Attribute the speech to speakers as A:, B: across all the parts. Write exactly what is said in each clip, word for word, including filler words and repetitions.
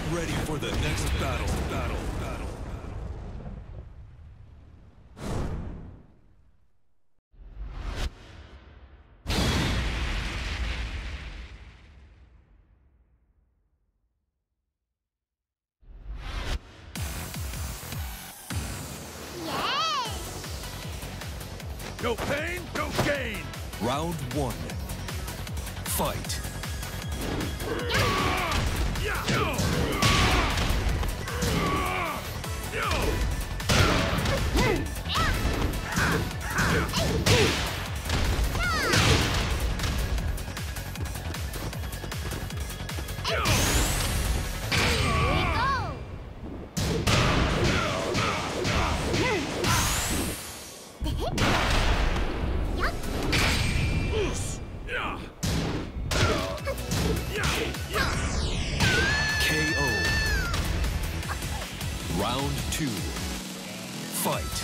A: ready for the next battle. Battle. Battle.
B: No pain, no gain!
A: Round one. Fight. K O. Round two. Fight.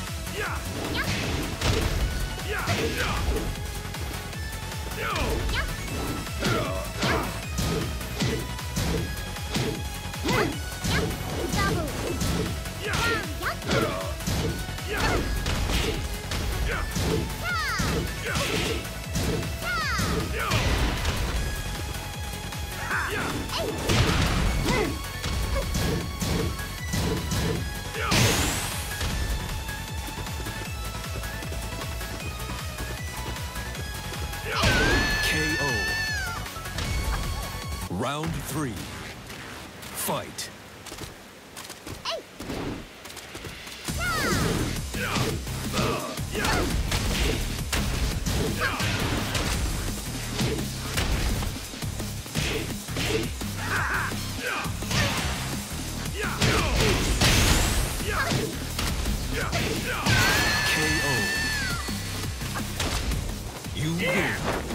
A: K O. Round three. Fight. K O. You win.